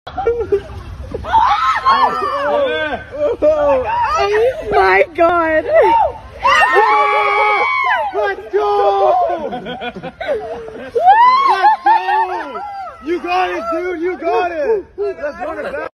Oh my god! Let's go! Let's go! You got it, dude! You got it! Let's run it back!